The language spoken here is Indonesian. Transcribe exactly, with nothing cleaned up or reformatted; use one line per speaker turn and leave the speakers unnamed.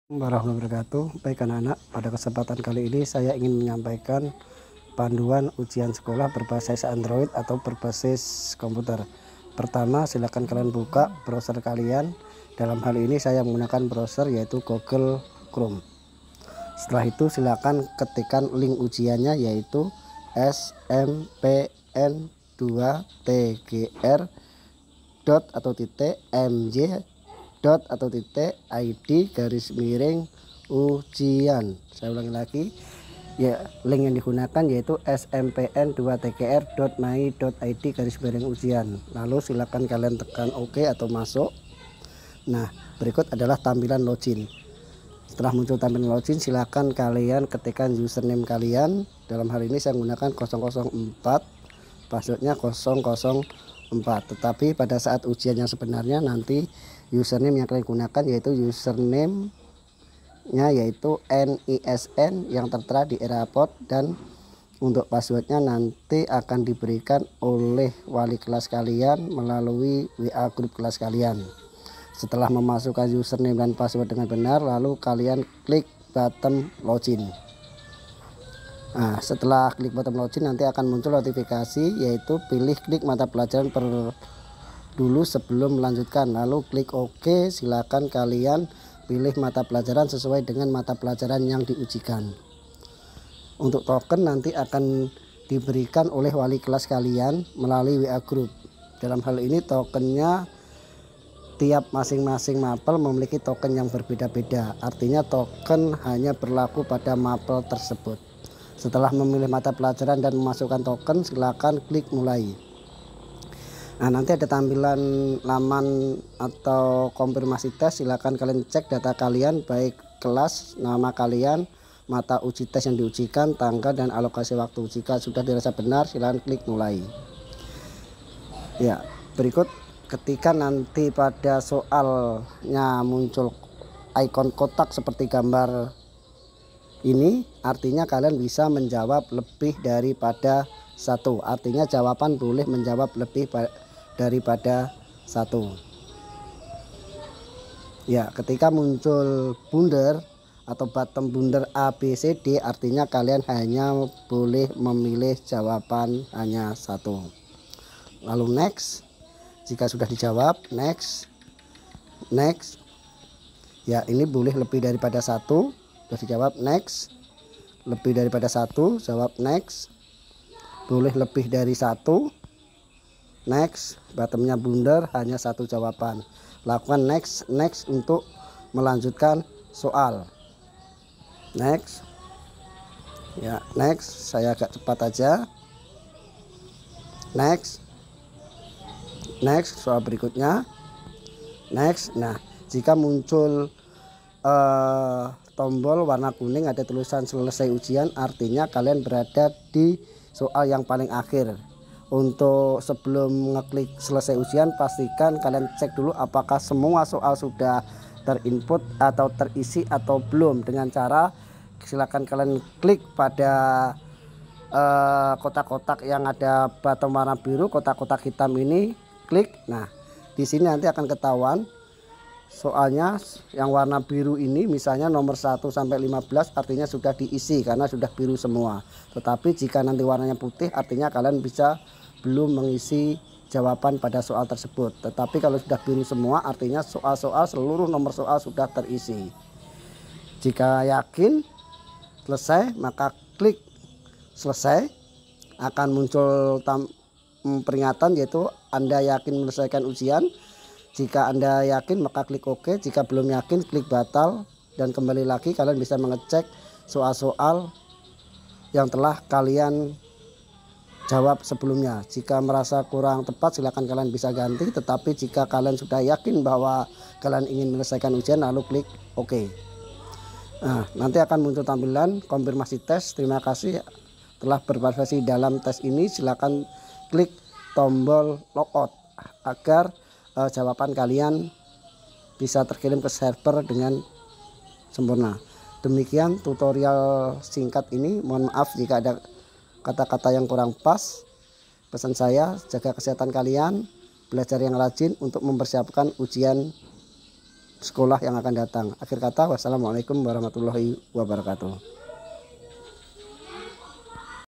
Warahmatullahi wabarakatuh. Baik anak-anak, pada kesempatan kali ini saya ingin menyampaikan panduan ujian sekolah berbasis Android atau berbasis komputer. Pertama, silakan kalian buka browser kalian. Dalam hal ini saya menggunakan browser yaitu Google Chrome. Setelah itu silakan ketikkan link ujiannya yaitu S M P N dua T G R dot atau titik mj dot atau titik id garis miring ujian. Saya ulangi lagi ya, link yang digunakan yaitu S M P N dua T G R dot m y dot i d garis miring ujian. Lalu silakan kalian tekan OK atau masuk. Nah, berikut adalah tampilan login. Setelah muncul tampilan login, silakan kalian ketikkan username kalian. Dalam hal ini saya menggunakan nol nol empat, passwordnya nol nol empat. Tetapi pada saat ujian yang sebenarnya nanti username yang kalian gunakan yaitu username nya yaitu N I S N yang tertera di Eraport, dan untuk passwordnya nanti akan diberikan oleh wali kelas kalian melalui W A grup kelas kalian. Setelah memasukkan username dan password dengan benar, lalu kalian klik button login. Nah, setelah klik button login nanti akan muncul notifikasi yaitu pilih klik mata pelajaran per dulu sebelum melanjutkan, lalu klik OK. Silakan kalian pilih mata pelajaran sesuai dengan mata pelajaran yang diujikan. Untuk token nanti akan diberikan oleh wali kelas kalian melalui W A group. Dalam hal ini tokennya tiap masing-masing mapel memiliki token yang berbeda-beda, artinya token hanya berlaku pada mapel tersebut. Setelah memilih mata pelajaran dan memasukkan token, silakan klik mulai. Nah, nanti ada tampilan laman atau konfirmasi tes. Silakan kalian cek data kalian, baik kelas, nama kalian, mata uji tes yang diujikan, tanggal dan alokasi waktu. Jika sudah dirasa benar, silakan klik mulai. Ya, berikut ketika nanti pada soalnya muncul ikon kotak seperti gambar ini, artinya kalian bisa menjawab lebih daripada satu. Artinya jawaban boleh menjawab lebih daripada satu. Ya, ketika muncul bundar atau bottom bundar A B C D, artinya kalian hanya boleh memilih jawaban hanya satu. Lalu next, jika sudah dijawab, next, next. Ya, ini boleh lebih daripada satu. Sudah dijawab, next. Lebih daripada satu, jawab next. Boleh lebih dari satu, next. Bottomnya bundar, hanya satu jawaban. Lakukan next, next untuk melanjutkan soal. Next. Ya, next. Saya agak cepat aja. Next. Next, soal berikutnya. Next. Nah, jika muncul uh, tombol warna kuning ada tulisan selesai ujian, artinya kalian berada di soal yang paling akhir. Untuk sebelum ngeklik selesai ujian, pastikan kalian cek dulu apakah semua soal sudah terinput atau terisi atau belum. Dengan cara silakan kalian klik pada kotak-kotak uh, yang ada bottom warna biru, kotak-kotak hitam ini, klik. Nah, di sini nanti akan ketahuan soalnya yang warna biru ini, misalnya nomor satu sampai lima belas, artinya sudah diisi karena sudah biru semua. Tetapi jika nanti warnanya putih, artinya kalian bisa belum mengisi jawaban pada soal tersebut. Tetapi kalau sudah biru semua, artinya soal-soal, seluruh nomor soal sudah terisi. Jika yakin selesai, maka klik selesai. Akan muncul tam peringatan yaitu Anda yakin menyelesaikan ujian. Jika Anda yakin maka klik OK, jika belum yakin klik batal, dan kembali lagi kalian bisa mengecek soal-soal yang telah kalian jawab sebelumnya. Jika merasa kurang tepat silakan kalian bisa ganti, tetapi jika kalian sudah yakin bahwa kalian ingin menyelesaikan ujian lalu klik OK. Nah, nanti akan muncul tampilan konfirmasi tes. Terima kasih telah berpartisipasi dalam tes ini. Silakan klik tombol logout agar uh, jawaban kalian bisa terkirim ke server dengan sempurna. Demikian tutorial singkat ini. Mohon maaf jika ada kata-kata yang kurang pas. Pesan saya, jaga kesehatan kalian, belajar yang rajin untuk mempersiapkan ujian sekolah yang akan datang. Akhir kata, wassalamualaikum warahmatullahi wabarakatuh.